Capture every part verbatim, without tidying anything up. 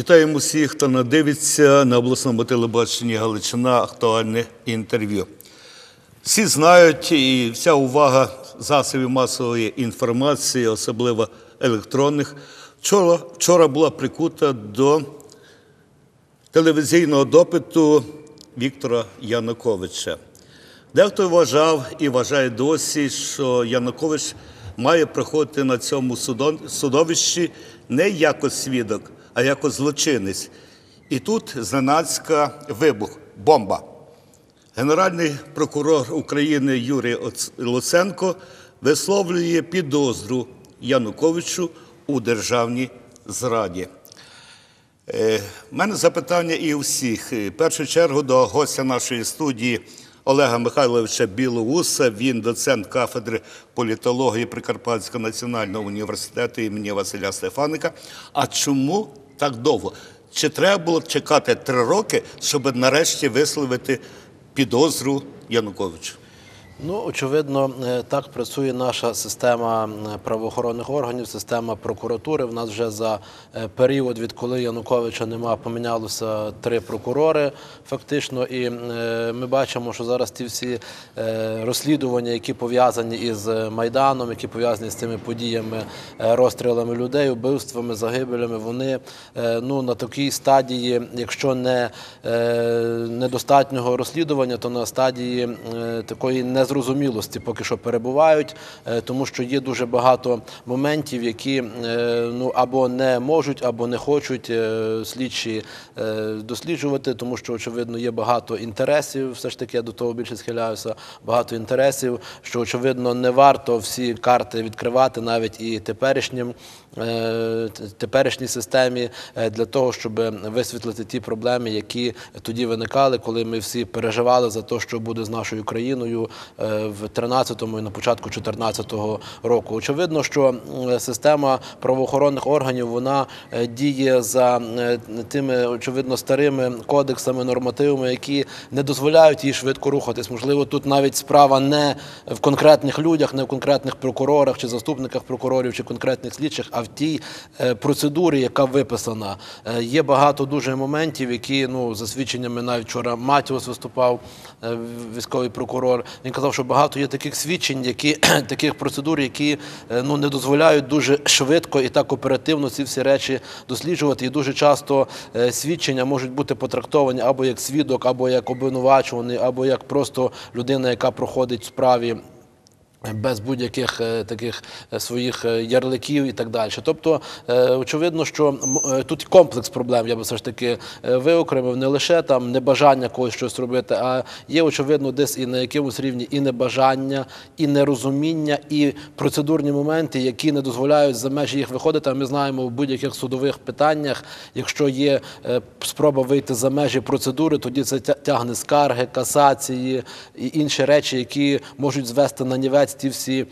Вітаємо всіх, хто надивиться на обласному телебаченні «Галичина. Актуальне інтерв'ю». Всі знають, і вся увага засобів масової інформації, особливо електронних, вчора, вчора була прикута до телевізійного допиту Віктора Януковича. Дехто вважав і вважає досі, що Янукович має проходити на цьому судовищі не як свідок, а як злочинець. І тут зненацька вибух, бомба. Генеральний прокурор України Юрій Луценко висловлює підозру Януковичу у державній зраді. У мене запитання і у всіх. В першу чергу до гостя нашої студії Олега Михайловича Білоуса. Він доцент кафедри політології Прикарпатського національного університету імені Василя Стефаника. А чому так довго? Чи треба було чекати три роки, щоб нарешті висловити підозру Януковичу? Ну, очевидно, так працює наша система правоохоронних органів, система прокуратури. В нас вже за період, відколи Януковича нема, помінялося три прокурори фактично. І ми бачимо, що зараз ті всі розслідування, які пов'язані із Майданом, які пов'язані з цими подіями, розстрілами людей, вбивствами, загибелями, вони ну, на такій стадії, якщо не недостатнього розслідування, то на стадії такої не незрозумілості поки що перебувають, тому що є дуже багато моментів, які ну, або не можуть, або не хочуть слідчі досліджувати, тому що, очевидно, є багато інтересів, все ж таки я до того більше схиляюся, багато інтересів, що, очевидно, не варто всі карти відкривати навіть і теперішнім, теперішній системі для того, щоб висвітлити ті проблеми, які тоді виникали, коли ми всі переживали за те, що буде з нашою країною в тринадцятому і на початку чотирнадцятого року. Очевидно, що система правоохоронних органів, вона діє за тими, очевидно, старими кодексами, нормативами, які не дозволяють їй швидко рухатись. Можливо, тут навіть справа не в конкретних людях, не в конкретних прокурорах чи заступниках прокурорів, чи конкретних слідчих, а в тій процедурі, яка виписана. Є багато дуже моментів, які, ну, за свідченнями, навіть вчора Матіос виступав, військовий прокурор, він казав, що багато є таких свідчень, які, таких процедур, які ну, не дозволяють дуже швидко і так оперативно ці всі речі досліджувати. І дуже часто свідчення можуть бути потрактовані або як свідок, або як обвинувачуваний, або як просто людина, яка проходить в справі без будь-яких таких своїх ярликів і так далі. Тобто, очевидно, що тут комплекс проблем, я би все ж таки виокремив, не лише там небажання когось щось робити, а є, очевидно, десь і на якомусь рівні і небажання, і нерозуміння, і процедурні моменти, які не дозволяють за межі їх виходити. А ми знаємо, в будь-яких судових питаннях, якщо є спроба вийти за межі процедури, тоді це тягне скарги, касації і інші речі, які можуть звести на нівець ті всі,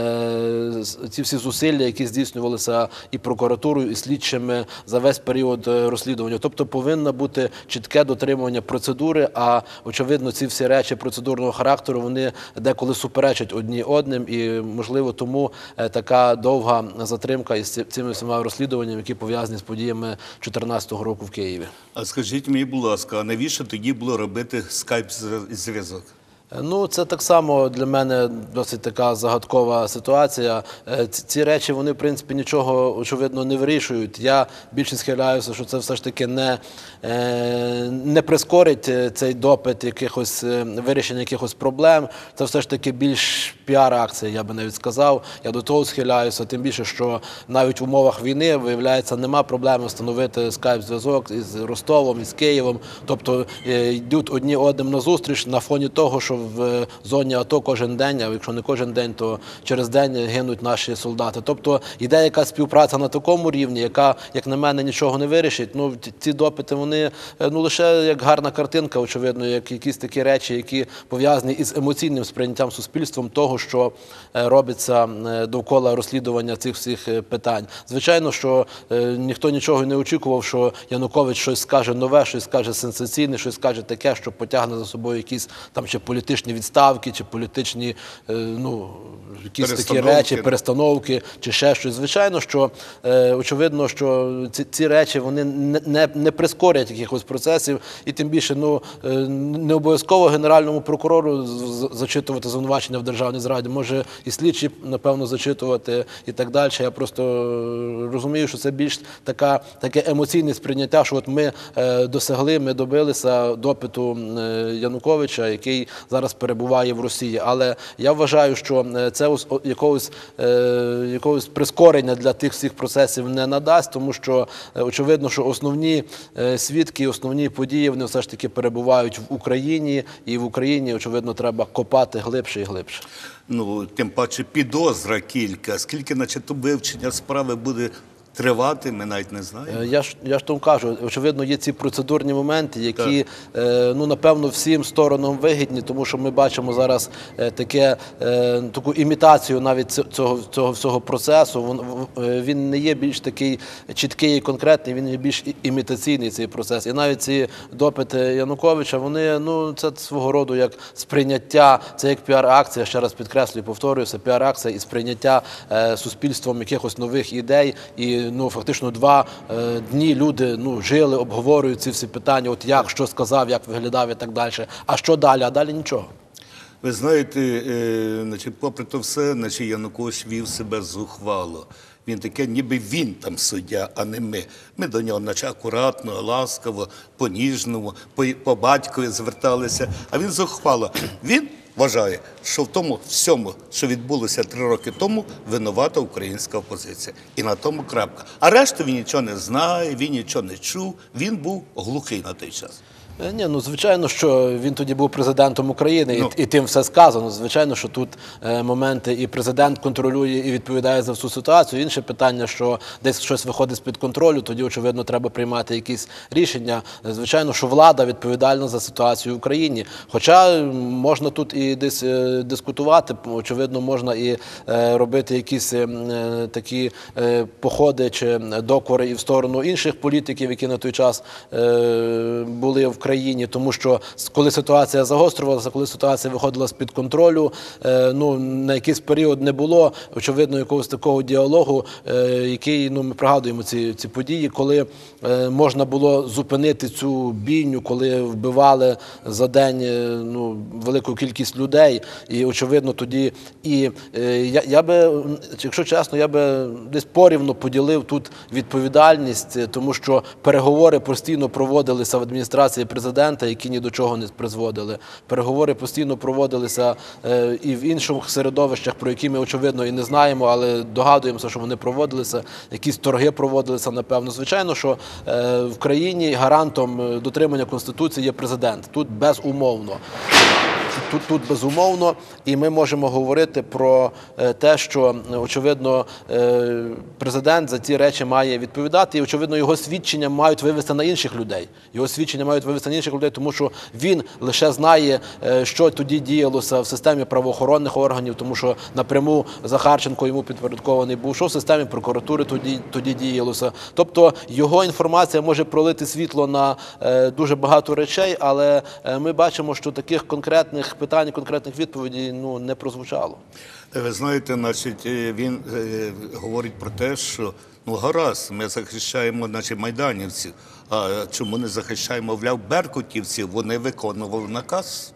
ті всі зусилля, які здійснювалися і прокуратурою, і слідчими за весь період розслідування. Тобто повинно бути чітке дотримування процедури, а, очевидно, ці всі речі процедурного характеру, вони деколи суперечать одні одним, і, можливо, тому така довга затримка із цими всіма розслідуваннями, які пов'язані з подіями чотирнадцятого року в Києві. А скажіть мені, будь ласка, а навіщо тоді було робити скайп-зв'язок? Ну, це так само для мене досить така загадкова ситуація. Ці речі, вони, в принципі, нічого, очевидно, не вирішують. Я більше схиляюся, що це все ж таки не, не прискорить цей допит якихось, вирішення якихось проблем. Це все ж таки більш піар-акція, я би навіть сказав. Я до того схиляюся, тим більше, що навіть в умовах війни, виявляється, нема проблеми встановити скайп-зв'язок із Ростовом, із Києвом. Тобто йдуть одні одним назустріч на фоні того, що в зоні АТО кожен день, а якщо не кожен день, то через день гинуть наші солдати. Тобто йде якась співпраця на такому рівні, яка, як на мене, нічого не вирішить. Ну, ці допити, вони ну, лише як гарна картинка, очевидно, як якісь такі речі, які пов'язані із емоційним сприйняттям суспільством того, що робиться довкола розслідування цих всіх питань. Звичайно, що ніхто нічого не очікував, що Янукович щось скаже нове, щось скаже сенсаційне, щось скаже таке, що потягне за собою якісь там ще політичні політичні відставки чи політичні е, ну, якісь такі Перестановки. речі, перестановки чи ще щось. Звичайно, що е, очевидно, що ці, ці речі вони не, не, не прискорять якихось процесів, і тим більше ну, е, не обов'язково Генеральному прокурору з- з- зачитувати звинувачення в державній зраді, може і слідчі, напевно, зачитувати і так далі. Я просто е, розумію, що це більш така, таке емоційне сприйняття, що от ми е, досягли, ми добилися допиту е, Януковича, який зараз перебуває в Росії. Але я вважаю, що е, це ось, о, якогось, е, якогось прискорення для тих всіх процесів не надасть, тому що е, очевидно, що основні е, свідки, основні події, вони все ж таки перебувають в Україні, і в Україні, очевидно, треба копати глибше і глибше. Ну, тим паче підозра кілька. Скільки, значить, вивчення справи буде тривати, ми навіть не знаємо. Е, Я ж, я ж тому кажу, очевидно, є ці процедурні моменти, які, е, ну, напевно, всім сторонам вигідні, тому що ми бачимо зараз е, таке, е, таку імітацію навіть ц- цього, цього всього процесу. Він, е, він не є більш такий чіткий і конкретний, він є більш і- імітаційний цей процес. І навіть ці допити Януковича, вони, ну, це свого роду як сприйняття, це як піар-акція, ще раз підкреслюю, повторююся, піар-акція і сприйняття е, суспільством якихось нових ідей. І ну, фактично два е, дні люди ну, жили, обговорюють ці всі питання, от як, що сказав, як виглядав і так далі. А що далі? А далі нічого. Ви знаєте, е, значить, попри то все, значить, Янукович вів себе зухвало. Він таке, ніби він там суддя, а не ми. Ми до нього наче акуратно, ласкаво, по-ніжному, по, по батькові зверталися. А він зухвало. Він вважає, що в тому всьому, що відбулося три роки тому, винувата українська опозиція. І на тому крапка. А решту він нічого не знає, він нічого не чув, він був глухий на той час. Е, Ні, ну звичайно, що він тоді був президентом України, Ну. і, і тим все сказано. Звичайно, що тут е, моменти і президент контролює і відповідає за всю ситуацію. Інше питання, що десь щось виходить з-під контролю, тоді, очевидно, треба приймати якісь рішення. Е, Звичайно, що влада відповідальна за ситуацію в Україні. Хоча м, можна тут і десь е, дискутувати, очевидно, можна і е, робити якісь е, м, е, такі е, походи чи докори і в сторону інших політиків, які на той час е, були в країні, тому що с- коли ситуація загострювалася, коли ситуація виходила з-під контролю, е, ну, на якийсь період не було, очевидно, якогось такого діалогу, е, який, ну, ми пригадуємо ці, ці події, коли е, можна було зупинити цю бійню, коли вбивали за день е, ну, велику кількість людей, і, очевидно, тоді і е, я, я би, м, якщо чесно, я би десь порівну поділив тут відповідальність, е, тому що переговори постійно проводилися в адміністрації президента, які ні до чого не призводили. Переговори постійно проводилися е, і в інших середовищах, про які ми, очевидно, і не знаємо, але догадуємося, що вони проводилися, якісь торги проводилися, напевно. Звичайно, що е, в країні гарантом е, дотримання Конституції є президент. Тут безумовно. Тут, тут безумовно, і ми можемо говорити про е, те, що, е, очевидно, е, президент за ці речі має відповідати, і, очевидно, його свідчення мають вивести на інших людей. Його свідчення мають вивести на інших людей, тому що він лише знає, е, що тоді діялося в системі правоохоронних органів, тому що напряму Захарченко йому підпорядкований був, що в системі прокуратури тоді, тоді діялося. Тобто його інформація може пролити світло на е, дуже багато речей, але е, ми бачимо, що таких конкретних питань, конкретних відповідей ну, не прозвучало. Ви знаєте, значить, е, він е, говорить про те, що ну гаразд, ми захищаємо наші майданівців, а чому не захищаємо, мовляв, беркутівців? Вони виконували наказ.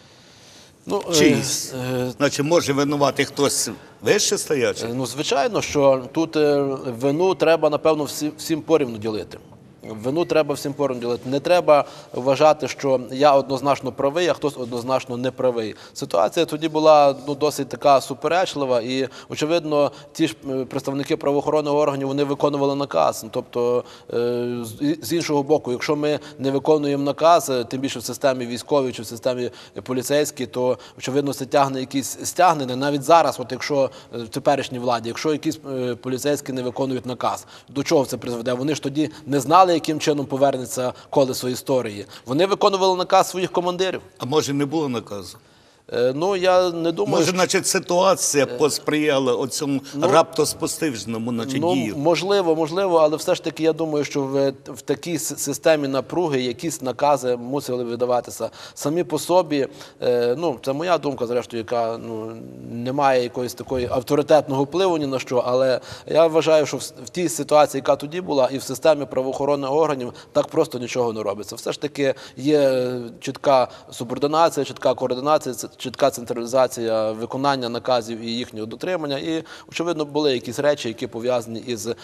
Ну, е, Чиїсь. е, Значить, може винувати хтось вище стоячий? Ну, звичайно, що тут е, вину треба, напевно, всі, всім порівну ділити. Вину треба всім порівну ділити. Не треба вважати, що я однозначно правий, а хтось однозначно не правий. Ситуація тоді була ну, досить така суперечлива, і, очевидно, ті ж е, представники правоохоронних органів, вони виконували наказ. Ну, тобто, е, з- з іншого боку, якщо ми не виконуємо наказ, е, тим більше в системі військовій чи в системі поліцейській, то, очевидно, це тягне якісь стягнення. Навіть зараз, от якщо е, в теперішній владі, якщо якісь е, поліцейські не виконують наказ, до чого це призведе? Вони ж тоді не знали, яким чином повернеться колесо історії. Вони виконували наказ своїх командирів. А може не було наказу? Е, Ну, я не думаю, Може, що... значить, ситуація посприяла оцьому раптоспостижному, значить, Ну, дію? можливо, можливо, але все ж таки я думаю, що в, в такій с- системі напруги якісь накази мусили видаватися самі по собі. Е, ну, це моя думка, зрештою, яка ну, не має якоїсь такої авторитетного впливу ні на що, але я вважаю, що в, с- в тій ситуації, яка тоді була, і в системі правоохоронних органів так просто нічого не робиться. Все ж таки є чітка субординація, чітка координація, ц- чітка централізація виконання наказів і їхнього дотримання. І, очевидно, були якісь речі, які пов'язані із е,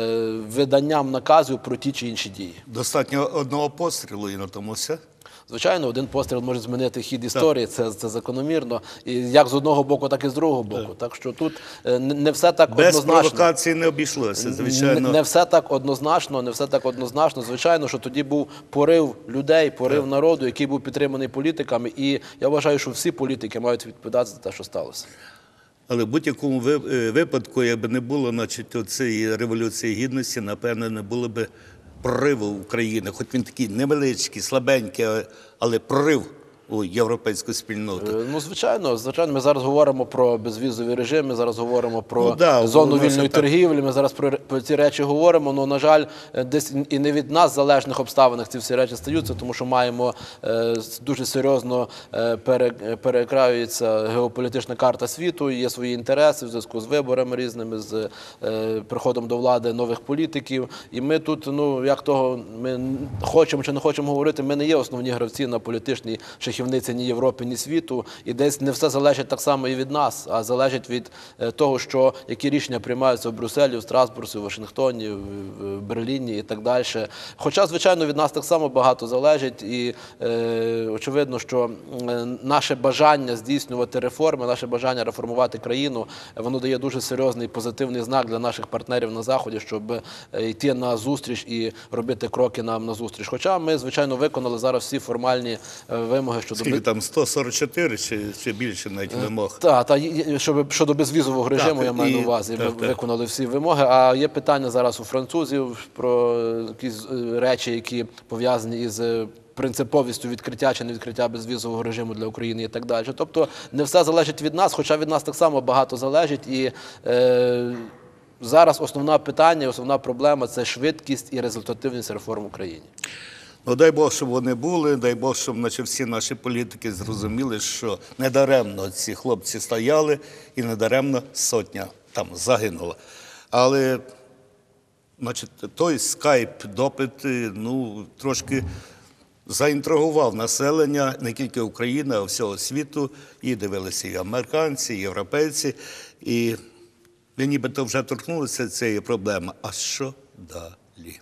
виданням наказів про ті чи інші дії. Достатньо одного пострілу і на тому все. Звичайно, один постріл може змінити хід історії, це, це закономірно. І як з одного боку, так і з другого боку. Так що тут е, не не все так Без однозначно. провокації не обійшлося, звичайно. Не, не все так однозначно, не все так однозначно. Звичайно, що тоді був порив людей, порив народу, який був підтриманий політиками. І я вважаю, що всі політики мають відповідати за те, що сталося. Але в будь-якому ви- е, випадку, якби не було, значить, цієї революції гідності, напевно, не було б прориву України, хоч він такий невеличкий, слабенький, а- але прорив у європейську спільноту. Е, Ну, звичайно, звичайно, ми зараз говоримо про безвізовий режим, ми зараз говоримо про Ну, да, зону воно вільної це так. торгівлі, ми зараз про, ре- про ці речі говоримо, але, на жаль, е, десь і не від нас залежних обставинах ці всі речі стаються, тому що маємо е, с- дуже серйозно е, пере, е, перекраюється геополітична карта світу, є свої інтереси в зв'язку з виборами різними, з е, приходом до влади нових політиків. І ми тут, ну, як того, ми н- хочемо чи не хочемо говорити, ми не є основні гравці на політичній шахівниці ні Європи, ні світу. І десь не все залежить так само і від нас, а залежить від е, того, що які рішення приймаються в Брюсселі, в Страсбурзі, в Вашингтоні, в в Берліні і так далі. Хоча, звичайно, від нас так само багато залежить, і е, очевидно, що е, наше бажання здійснювати реформи, наше бажання реформувати країну, воно дає дуже серйозний позитивний знак для наших партнерів на Заході, щоб е, йти на зустріч і робити кроки нам на зустріч. Хоча ми, звичайно, виконали зараз всі формальні е, вимоги щодо Скільки там, сто сорок чотири чи, чи більше навіть вимог? Так, та, є- щоб щодо безвізового режиму, Так, я маю і- на увазі, так, ви так. виконали всі вимоги. А є питання зараз у французів про якісь е, речі, які пов'язані із е, принциповістю відкриття чи не відкриття безвізового режиму для України і так далі. Тобто не все залежить від нас, хоча від нас так само багато залежить. І е, зараз основне питання, основна проблема – це швидкість і результативність реформ в Україні. Ну, дай Бог, щоб вони були, дай Бог, щоб наче, всі наші політики зрозуміли, що недаремно ці хлопці стояли і недаремно сотня там загинула. Але, значить, той скайп-допит, ну, трошки заінтригував населення не тільки України, а всього світу. І дивилися і американці, і європейці. І ви нібито вже торкнулися цієї проблеми. А що далі?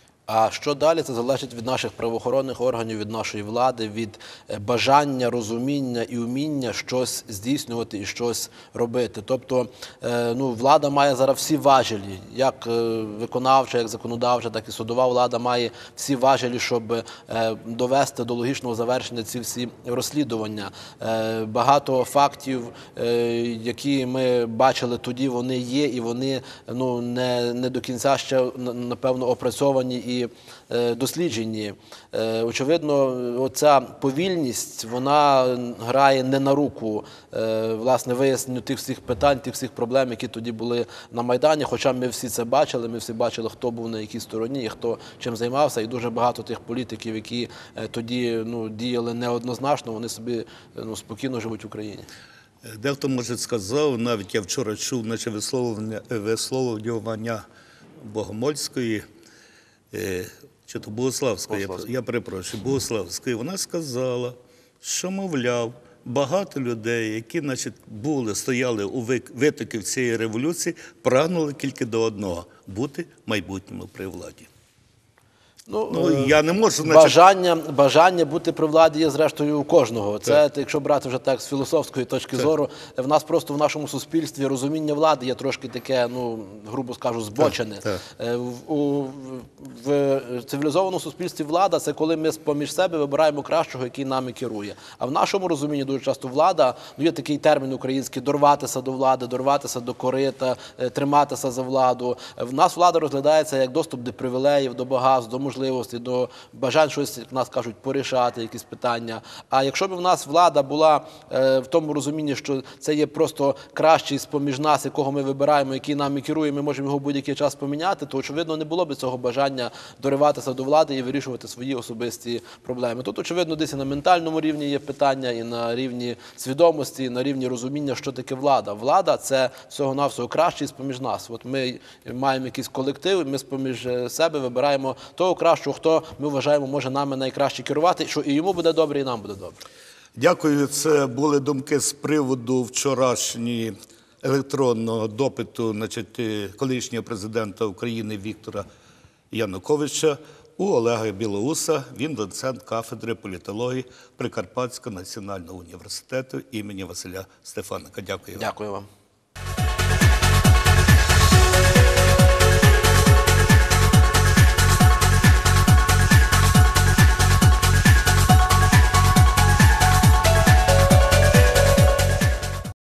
А що далі, це залежить від наших правоохоронних органів, від нашої влади, від е, бажання, розуміння і уміння щось здійснювати і щось робити. Тобто е, ну, влада має зараз всі важелі, як е, виконавча, як законодавча, так і судова влада має всі важелі, щоб е, довести до логічного завершення ці всі розслідування. Е, Багато фактів, е, які ми бачили тоді, вони є, і вони ну, не, не до кінця ще, на- напевно, опрацьовані і е, досліджені. Е, Очевидно, оця повільність, вона грає не на руку, е, власне, виясненню тих всіх питань, тих всіх проблем, які тоді були на Майдані, хоча ми всі це бачили, ми всі бачили, хто був на якій стороні, і хто чим займався, і дуже багато тих політиків, які е, тоді ну, діяли неоднозначно, вони собі е, ну, спокійно живуть в Україні. Дехто, може, сказав, навіть я вчора чув наче висловлення, висловлювання Богомольської, е, чи то Богославської, я, Богославської. я перепрошую, Богославської. Вона сказала, що, мовляв, багато людей, які, значить, були, стояли у вик- витоків цієї революції, прагнули тільки до одного – бути майбутньому при владі. Ну, е, я не можу, значить, Бажання, бажання бути при владі є, зрештою, у кожного. Це, якщо брати вже так з філософської точки зору, в нас просто в нашому суспільстві розуміння влади є трошки таке, ну, грубо скажу, збочене. Так, Е, В, у, в цивілізованому суспільстві влада – це коли ми поміж себе вибираємо кращого, який нами керує. А в нашому розумінні дуже часто влада, ну, є такий термін український – дорватися до влади, дорватися до корита, е, триматися за владу. В нас влада розглядається як доступ до привілеїв, до багатств, до можливостей, можливостей, до бажань щось, як нас кажуть, порішати, якісь питання. А якщо б в нас влада була е, в тому розумінні, що це є просто кращий з-поміж нас, якого ми вибираємо, який нами керує, ми можемо його в будь-який час поміняти, то, очевидно, не було б цього бажання дориватися до влади і вирішувати свої особисті проблеми. Тут, очевидно, десь і на ментальному рівні є питання, і на рівні свідомості, і на рівні розуміння, що таке влада. Влада – це всього-навсього кращий з-поміж нас. От ми маємо якийсь колектив, ми з-поміж себе вибираємо того кращого, хто, ми вважаємо, може нами найкраще керувати, що і йому буде добре, і нам буде добре. Дякую. Це були думки з приводу вчорашньої електронного допиту, значить, колишнього президента України Віктора Януковича у Олега Білоуса. Він доцент кафедри політології Прикарпатського національного університету імені Василя Стефаника. Дякую вам. Дякую вам.